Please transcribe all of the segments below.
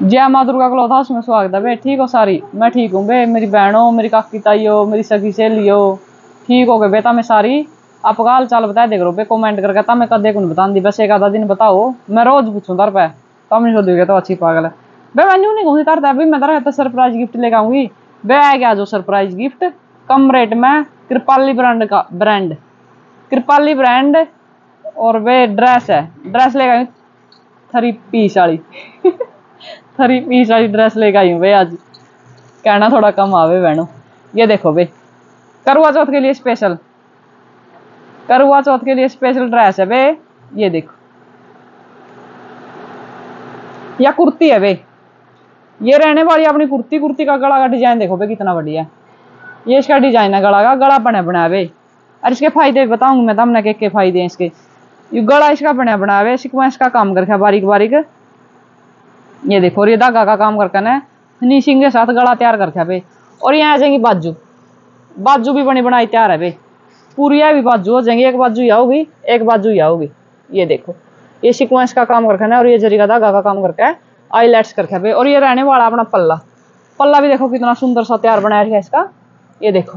जय माँ Durga cloth house में स्वागत है बे। ठीक हो सारी? मैं ठीक हूँ बे। मेरी बहनों, मेरी काकी ताइयों, मेरी सखी सहेलियों, ठीक हो गए बेटा? मैं सारी आपका हाल चाल बताए देख रो बे। कमेंट करके तब मैं कदे को बता दी, बस एक आधा दिन बताओ। मैं रोज पूछूं तार पे, तब नहीं सोचोगे तो अच्छी पागल है बे। मैं यूं नहीं कहूँगी तार अभी मैं तार सरप्राइज गिफ्ट लेकर आऊंगी बे। आ गया जो सरप्राइज गिफ्ट कम रेट में, कृपाली ब्रांड का कृपाली ब्रांड। और वे ड्रेस है, ड्रेस लेकर आई 3 पीस वाली 3 पीस वाली ड्रेस लेकर आई हूँ भाई आज। कहना थोड़ा कम आवे बहनों। ये देखो भाई, करवा चौथ के लिए स्पेशल, करवा चौथ के लिए स्पेशल ड्रेस है भाई। ये देखो, या कुर्ती है भाई। ये रहने वाली अपनी कुर्ती। कुर्ती का गला का डिजाइन देखो भाई कितना बढ़िया है। ये इसका डिजाइन है गला का, गला बना बना है। और इसके फायदे बताऊंगी मैं तमने के फायदे हैं इसके। ये गला इसका बना बना है, सीक्वेंस का काम करके बारीक बारीक। ये देखो, और ये धागा का काम करके ना फिनिशिंग के साथ गला तैयार करके भाई। और ये आ जाएंगी बाजू, बाजू भी बनी बनाई तैयार है भाई। पूरी है भी बाजू हो जाएंगी, एक बाजू ही आओगी, एक बाजू ही आओगी। ये देखो, ये सीक्वेंस का काम करके ना, और ये जरी का धागा का काम करके आईलेट्स करके भाई। और ये रहने वाला अपना पल्ला। पल्ला भी देखो कितना सुंदर सा तैयार बनाया है इसका। ये देखो,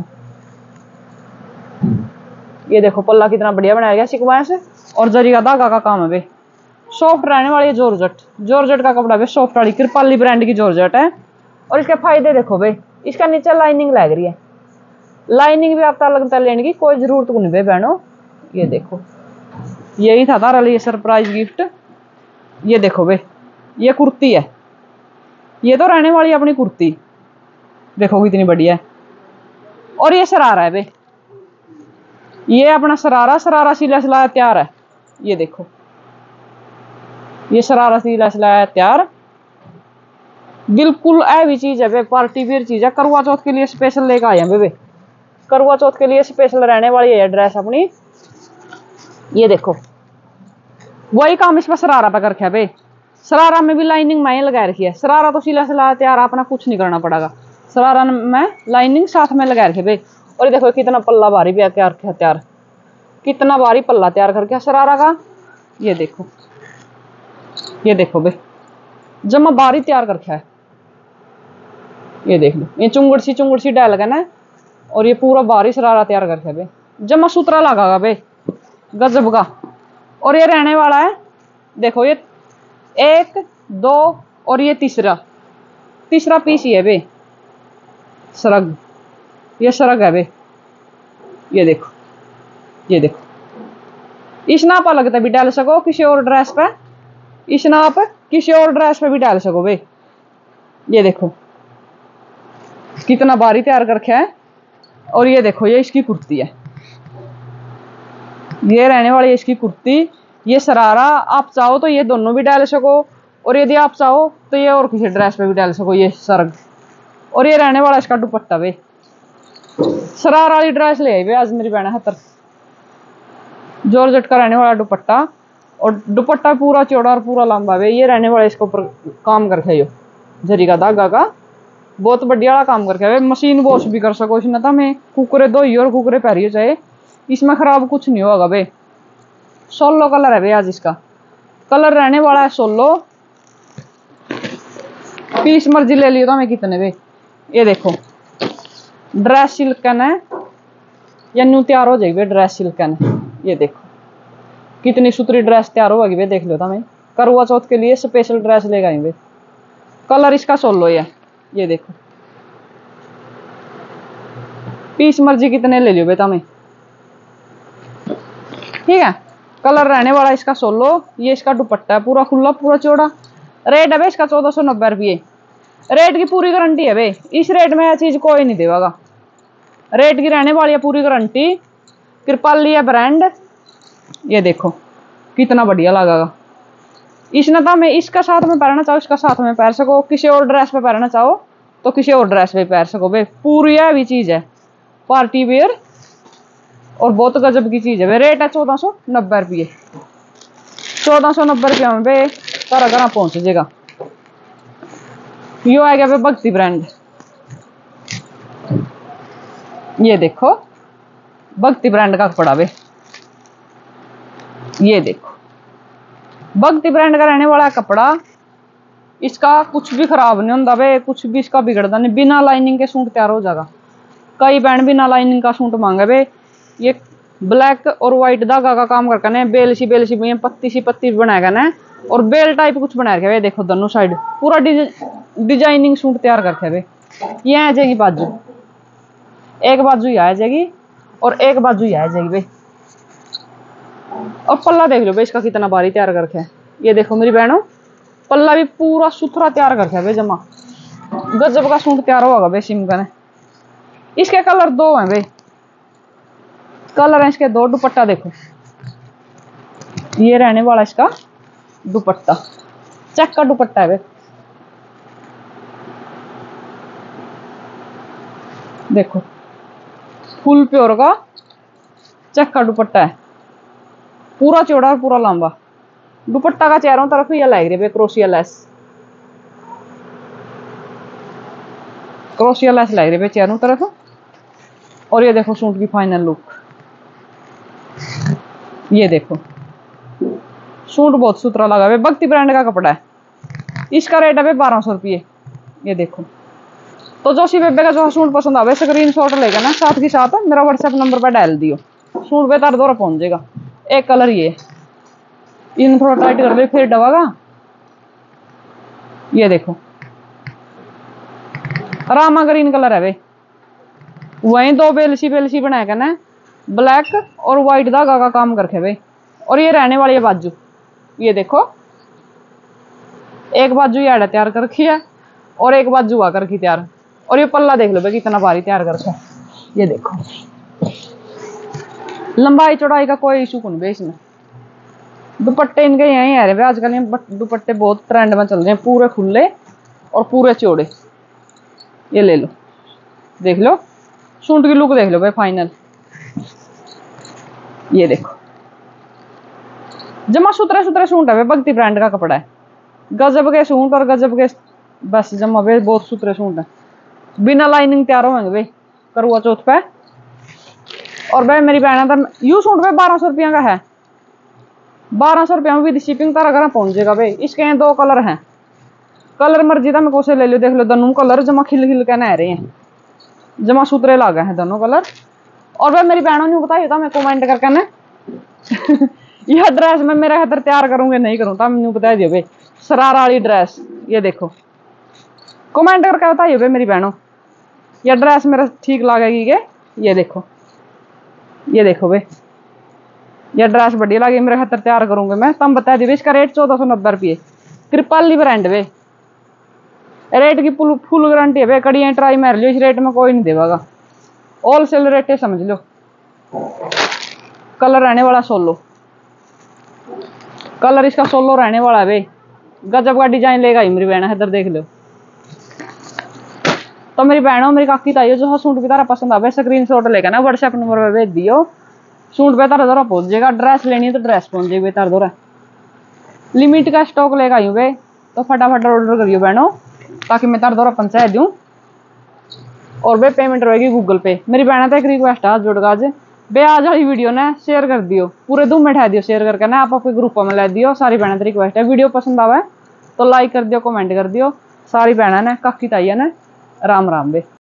ये देखो पल्ला कितना बढ़िया बनाया गया सीक्वेंस, और जरी का धागा का काम है भाई। सॉफ्ट रहने वाली है, जॉर्जेट, जॉर्जेट का कपड़ा भाई, सॉफ्ट वाली कृपाली ब्रांड की जॉर्जेट है। और इसके फायदे देखो भाई, इसका नीचे लाइनिंग लग रही है। लाइनिंग भी आपका लगता है लेने की कोई जरूरत को नहीं भाई बहनों। ये देखो, यही था तारा लिए सरप्राइज गिफ्ट। ये देखो भाई, ये कुर्ती है। ये तो रहने वाली अपनी कुर्ती, देखो कितनी बढ़िया है। और ये शरारा है भाई, ये अपना शरारा, शरारा सिला सिलाया तैयार है। ये देखो, ये शरारा सिला सिलाया तैयार, बिल्कुल ऐसी चीज है भाई, पार्टी वेयर चीज है। करवा चौथ के लिए स्पेशल लेकर आए हैं भाई। करवा चौथ के लिए स्पेशल रहने वाली है ड्रेस अपनी। ये देखो, वही काम इसमें शरारा पे करके है भाई। शरारा में भी लाइनिंग मैं लगा रखी है। शरारा तो सिला सिलाया तैयार, अपना कुछ नहीं करना पड़ेगा। शरारा में लाइनिंग साथ में लगा रखी है भाई। और ये देखो कितना पल्ला भारी भी तैयार, कितना भारी पल्ला तैयार करके शरारा का। ये देखो, ये देखो भाई, जमा बारी तैयार करके है। ये देख लो, ये चुंगड़ सी डाल का ना, और ये पूरा बारी शरारा तैयार करके भाई। जमा सूत्रा लगा भाई, गजब का। और ये रहने वाला है देखो, ये 1 2 और ये तीसरा पीस ही है भाई, सरग। ये सरग है भाई। ये देखो, ये देखो, इस नाप लगता भी डाल सको किसी और ड्रेस पे, इस नाप किसी और ड्रेस पे भी डाल सको भाई। ये देखो कितना बारी तैयार करके है। और ये देखो, ये इसकी कुर्ती है। ये रहने वाली है इसकी कुर्ती। ये शरारा आप चाहो तो ये दोनों भी डाल सको, और यदि आप चाहो तो ये और किसी ड्रेस पे भी डाल सको, ये सरग। और ये रहने वाला इसका दुपट्टा भाई। शरारा वाली ड्रेस ले आई भाई आज मेरी बहन हतर, जॉर्जेट का रहने वाला दुपट्टा। और दुपट्टा पूरा चौड़ा और पूरा लंबा भाई। ये रहने वाला इसके ऊपर काम करके यो जरी का धागा का बहुत बढ़िया वाला काम करके भाई। मशीन वॉश भी कर सको इसमें, तो मैं कुकरे धोइयो और कुकरे पहरियो चाहे, इसमें खराब कुछ नहीं होगा भाई। सोलो कलर है भाई आज इसका। कलर रहने वाला है सोलो। पीस मर्जी ले लियो तो मैं कितने भाई। ये देखो, ड्रेस सिल्कन है, या न्यू तैयार हो जाएगी भाई ड्रेस सिल्कन। ये देखो कितनी सुथरी ड्रेस तैयार होगी भाई, देख लो तो मैं करवा चौथ के लिए स्पेशल ड्रेस लेकर आई भाई। कलर इसका सोलो है। ये देखो, पीस मर्जी कितने ले लियो बेटा मैं, ठीक है। कलर रहने वाला इसका सोलो। ये इसका दुपट्टा है पूरा खुला पूरा चौड़ा। रेट है भाई इसका 1490 रुपये। रेट की पूरी गारंटी है भाई, इस रेट में यह चीज कोई नहीं देगा। रेट की रहने वाली है पूरी गारंटी। कृपाली है ब्रांड। ये देखो कितना बढ़िया लगेगा। इसने तो मैं इसका साथ में पहनना चाहो इसका साथ में पहन सको, किसी और ड्रेस पे पहनना चाहो तो किसी और ड्रेस पे पहन सको भाई। पूरी है भी चीज है, पार्टी वेयर, और बहुत गजब की चीज है भाई। रेट है 1490 रुपये। 1490 रुपये में भाई तारा घर पहुंच जाएगा। यो आएगा भाई भक्ति ब्रांड। ये देखो भक्ति ब्रांड का कपड़ा भाई। ये देखो भक्ति ब्रांड का रहने वाला कपड़ा। इसका कुछ भी खराब नहीं होता वे, कुछ भी इसका बिगड़ता नहीं। बिना लाइनिंग के सूट तैयार हो जाएगा। कई बहन बिना लाइनिंग का सूट मांगे वे। ये ब्लैक और व्हाइट धागा का काम करके ना बेल सी में पत्ती सी पत्ती बनाएगा ना, और बेल टाइप कुछ बना रखे वे। देखो दोनों साइड पूरा डिजाइनिंग सूट तैयार करके वे। ये आ जाएगी बाजू, एक बाजू ये आ जाएगी और एक बाजू ये आ जाएगी वे। और पल्ला देख लो भाई इसका कितना भारी तैयार करके है। ये देखो मेरी बहनों, पल्ला भी पूरा सुथरा तैयार करके है भाई, जमा गजब का सूट तैयार होगा भाई सिमका ने। इसके कलर दो हैं भाई, कलर है इसके दो। दुपट्टा देखो, ये रहने वाला इसका दुपट्टा, चेक का दुपट्टा है भाई। देखो फुल प्योर का चेक का दुपट्टा है, पूरा चौड़ा और पूरा लंबा। दुपट्टा का चारों तरफ ये लग रही है क्रोशिया लेस, क्रोशिया लेस लग रही है चारों तरफ। और ये देखो सूट की फाइनल लुक, ये देखो सूट बहुत सुथरा लगा है। भक्ति ब्रांड का कपड़ा है, इसका रेट है 1200 रुपये। ये देखो, तो जो सी बेबे का जो सूट पसंद आवे स्क्रीनशॉट लेगा ना, साथ के साथ मेरा व्हाट्सएप नंबर पर डाल दियो, सूट पे तार दौरा पहुंच जाएगा। एक कलर ये, इन थोड़ा टाइट कर ले फिर डबागा। ये देखो रामा ग्रीन कलर है वे। वहीं दो बेलसी बनाएगा ना, ब्लैक और व्हाइट धागा का काम करके वे। और ये रहने वाली है बाजू, ये देखो एक बाजू ये आड़ा तैयार कर रखी है और एक बाजू आ कर की तैयार। और ये पल्ला देख लो भाई कितना भारी तैयार कर रखा है। ये देखो लंबाई चौड़ाई का कोई इशू कौन भाई इसमें। दुपट्टे इनके यही है रे, आजकल ये दुपट्टे बहुत ट्रेंड में चल रहे हैं, पूरे खुले और पूरे चौड़े। ये ले लो, देख लो सूट की लुक देख लो भाई फाइनल। ये देखो जमा सुथरे सुथरे सूट है, भक्ति ब्रांड का कपड़ा है। गजब के सूट और गजब के बस जमा वे बहुत सुथरे सूट है, बिना लाइनिंग तैयार होंगे भाई करवा चौथ पे। और भाई मेरी बहन है यू सूट पे 1200 रुपया का है, 1200 रुपया में विद शिपिंग तारा घर पहुंच जाएगा भाई। इसके दो कलर हैं, कलर मर्जी था मैं कोसे ले लो। देख लो दोनों कलर जमा खिल खिल के नह रहे हैं, जमा सुथरे लागे हैं दोनों कलर। और भाई मेरी बहनों ने बताया था मैं कमेंट करके ना यह ड्रेस मैं मेरे हाथ तैयार करूंगे नहीं करूँ, तो मैंने बता दियो भाई शरारा वाली ड्रेस। ये देखो कमेंट करके बताइए भाई मेरी बहनों, यह ड्रेस मेरा ठीक लगेगी के। ये देखो भाई यह ड्रेस बढ़िया लगी, मेरे हाथ तैयार करूंगे मैं, तब बता दी। इसका रेट 1490 रुपये, कृपाली ब्रांड वे। रेट की फुल गारंटी है भाई, कड़ियाँ ट्राई मार लियो, इस रेट में कोई नहीं देगा, होलसेल रेट है समझ लो। कलर रहने वाला सोलो, कलर इसका सोलो रहने वाला है भाई, गजब का डिजाइन लेगा ही मेरी बहन। इधर देख लो। तो मेरी बहनों मेरी काकी ताइयो जो सूट भी तारा पसंद आवे स्क्रीनशॉट लेकर ना व्हाट्सएप नंबर पे भेज दियो, सूट पे तारा दौरा पहुंच जाएगा। ड्रेस लेनी है तो ड्रेस पहुंच जाएगी तारा दौरा। लिमिट का स्टॉक लेकर आई हूँ भाई, तो फटाफट ऑर्डर करियो बहनों, ताकि मैं तारा दौरा पहुंचा दूँ। और भाई पेमेंट रहेगी गूगल पे। मेरी बहन तो एक रिक्वेस्ट है जोड़गा आज बे आज वाली वीडियो ना शेयर कर दियो, पूरे 2 मिनट है दियो शेयर करके ना, आप अपने ग्रुप में ला दियो। सारी बहन तो रिक्वेस्ट है, वीडियो पसंद आवे तो लाइक कर दियो, कमेंट कर दियो। सारी बहन ने काकी ताई ने राम राम बे।